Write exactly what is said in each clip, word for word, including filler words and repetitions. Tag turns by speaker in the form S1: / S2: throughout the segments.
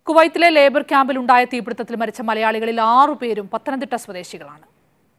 S1: കുവൈത്തിലെ labour ക്യാമ്പിൽ ഉണ്ടായ തീപിടുത്തത്തിൽ മരിച്ച മലയാളികളിൽ ആറു പേരും പത്തനംതിട്ട സ്വദേശികളാണ്.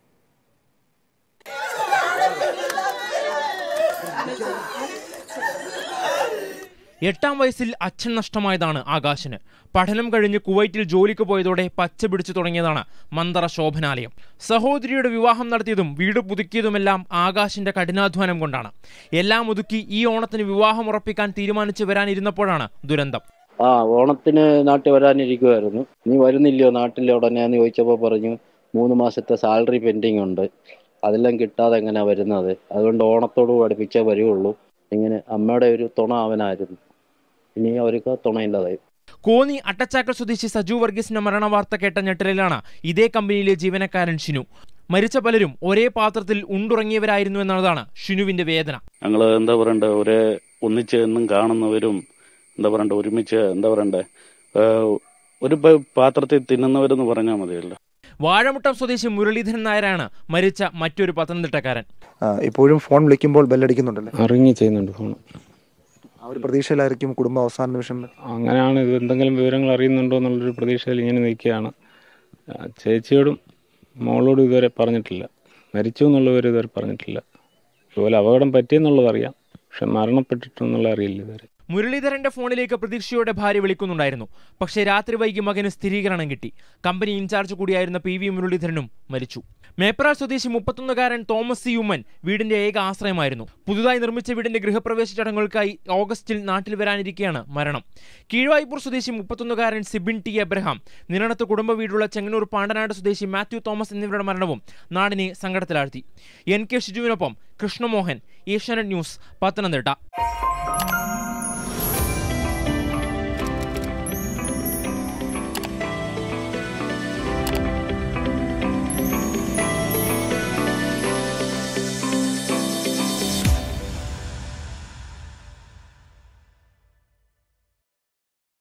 S2: എട്ടാം വയസ്സിൽ അച്ഛൻ നഷ്ടമായതാണ് ആകാശിന്. പഠനം കഴിഞ്ഞ് കുവൈറ്റിൽ ജോലിക്ക് പോയതോടെ പച്ച പിടിച്ചു തുടങ്ങിയതാണ് മന്തറ ശോഭനാലയം. സഹോദരിയുടെ വിവാഹം നടത്തിയതും വീട് പുതുക്കിയതുമെല്ലാം ആകാശിന്റെ കഠിനാധ്വാനം കൊണ്ടാണ്. എല്ലാം ഒതുക്കി ഈ ഓണത്തിന് വിവാഹം ഉറപ്പിക്കാൻ തീരുമാനിച്ചു വരാനിരുന്നപ്പോഴാണ് ദുരന്തം.
S3: ആ ഓണത്തിന് നാട്ടിൽ വരാനിരിക്കുമായിരുന്നു. നീ വരുന്നില്ലയോ നാട്ടിലെ ഉടനെ എന്ന് ചോദിച്ചപ്പോൾ പറഞ്ഞു മൂന്ന് മാസത്തെ സാലറി പെൻഡിങ് ഉണ്ട്, അതെല്ലാം കിട്ടാതെ എങ്ങനെ വരുന്നത്, അതുകൊണ്ട് ഓണത്തോട് അടുപ്പിച്ചേ വരുള്ളൂ. ഇങ്ങനെ അമ്മയുടെ ഒരു തുണ അവനായിരുന്നു. ഇനി അവർക്ക് തുണയില്ലാതായി.
S2: കോന്നി അട്ടച്ചാക്കൽ സ്വദേശി സജു വർഗീസിന്റെ മരണ വാർത്ത കേട്ട ഞെട്ടലിലാണ് ഇതേ കമ്പനിയിലെ ജീവനക്കാരൻ ഷിനു. മരിച്ച പലരും ഒരേ പാത്രത്തിൽ ഉണ്ടുറങ്ങിയവരായിരുന്നു എന്നതാണ് ഷിനുവിന്റെ വേദന.
S4: ഞങ്ങൾ എന്താ പറയണ്ടേ, ഒരേ ഒന്നിച്ച് എന്നും കാണുന്നവരും എന്താ പറയണ്ടേ, ഒരുമിച്ച് എന്താ പറയണ്ടേ, ഒരു പാത്രത്തിൽ തിന്നുന്നവരെന്ന് പറഞ്ഞാൽ മതിയല്ലോ.
S2: വാഴമുട്ടം സ്വദേശി മുരളീധരൻ നായരാണ് മരിച്ച മറ്റൊരു പത്തനംതിട്ടക്കാരൻ.
S5: ഇപ്പോഴും ഫോൺ വിളിക്കുമ്പോൾ ബെല്ലടിക്കുന്നുണ്ടല്ലേ?
S6: അറിഞ്ഞു ചെയ്യുന്നുണ്ട് ഫോൺ.
S5: ആ ഒരു പ്രതീക്ഷയിലായിരിക്കും കുടുംബം അവസാന നിമിഷം.
S6: അങ്ങനെയാണ്, ഇത് എന്തെങ്കിലും വിവരങ്ങൾ അറിയുന്നുണ്ടോ എന്നുള്ളൊരു പ്രതീക്ഷയിൽ ഇങ്ങനെ നിൽക്കുകയാണ്. ചേച്ചിയോടും മോളോടും ഇതുവരെ പറഞ്ഞിട്ടില്ല. മരിച്ചു എന്നുള്ളവർ ഇതുവരെ പറഞ്ഞിട്ടില്ല. ഇതുപോലെ അപകടം പറ്റിയെന്നുള്ളതറിയാം, പക്ഷെ മരണപ്പെട്ടിട്ടെന്നുള്ള അറിയില്ല ഇതുവരെ.
S2: മുരളീധരന്റെ ഫോണിലേക്ക് പ്രതീക്ഷയോടെ ഭാര്യ വിളിക്കുന്നുണ്ടായിരുന്നു. പക്ഷേ രാത്രി വൈകി മകന് സ്ഥിരീകരണം കിട്ടി. കമ്പനി ഇൻചാർജ് കൂടിയായിരുന്ന പി വി മുരളീധരനും മരിച്ചു. മേപ്രാൾ സ്വദേശി മുപ്പത്തൊന്നുകാരൻ തോമസ് സി ഉമ്മൻ വീടിന്റെ ഏക ആശ്രയമായിരുന്നു. പുതുതായി നിർമ്മിച്ച വീടിന്റെ ഗൃഹപ്രവേശ ചടങ്ങുകൾക്കായി ഓഗസ്റ്റിൽ നാട്ടിൽ വരാനിരിക്കെയാണ് മരണം. കീഴ്വായ്പൂർ സ്വദേശി മുപ്പത്തൊന്നുകാരൻ സിബിൻ ടി എബ്രഹാം, നിരണത്ത് കുടുംബ വീടുള്ള ചെങ്ങന്നൂർ പാണ്ടനാട് സ്വദേശി മാത്യു തോമസ് എന്നിവരുടെ മരണവും നാടിനെ സങ്കടത്തിലാഴ്ത്തി. എൻ കെ ഷിജുവിനൊപ്പം കൃഷ്ണമോഹൻ, ഏഷ്യാനെറ്റ് ന്യൂസ്, പത്തനംതിട്ട.